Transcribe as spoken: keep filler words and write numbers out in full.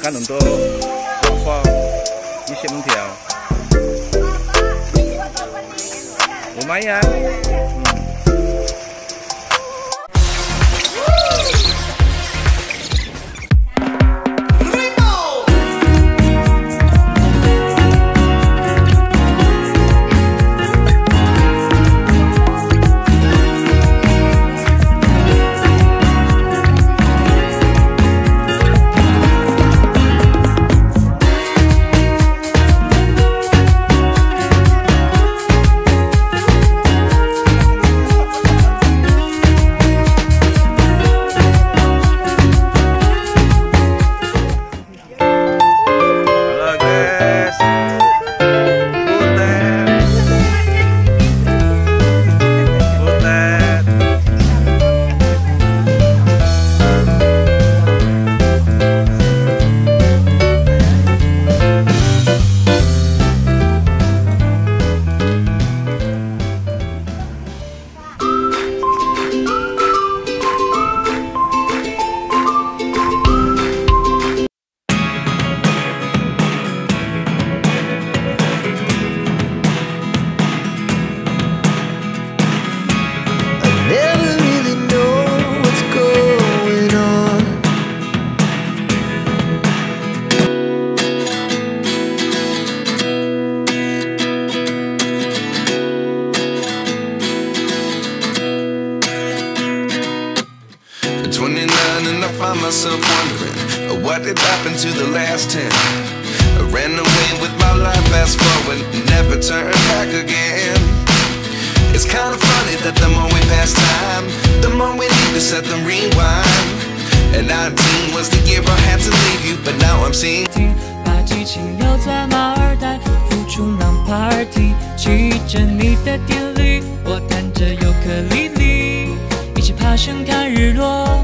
digunakan untuk rokok isi mendial. Lumayan. twenty-nine and I find myself wondering uh, what did happen to the last ten. I ran away with my life, fast forward, never turn back again. It's kind of funny that the more we pass time, the more we need to set the rewind. And nineteen was the year I had to leave you, but now I'm seeing 把激情留在马尔代夫冲浪 party， 去着你的典礼，我弹着尤克里里，一起爬山看日落。